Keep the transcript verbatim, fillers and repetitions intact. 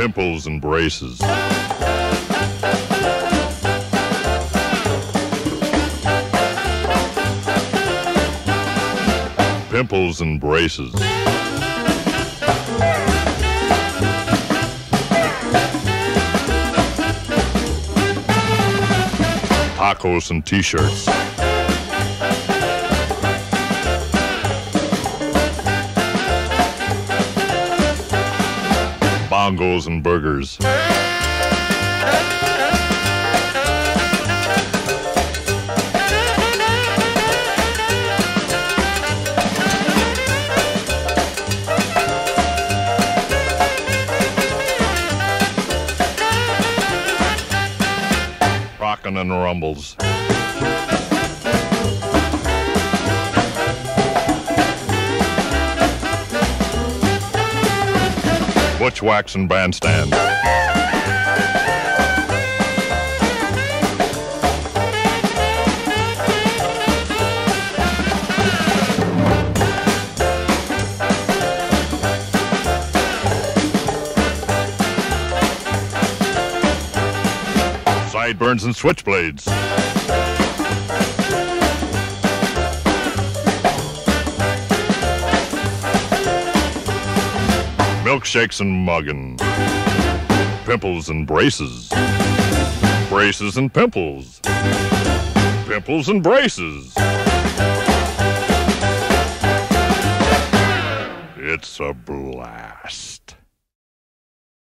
Pimples and braces. Pimples and braces. Tacos and t-shirts. Bongos and burgers. Rockin' and rumbles. Bushwhacks and bandstand. Sideburns and switchblades. Milkshakes and muggin'. Pimples and braces. Braces and pimples. Pimples and braces. It's a blast.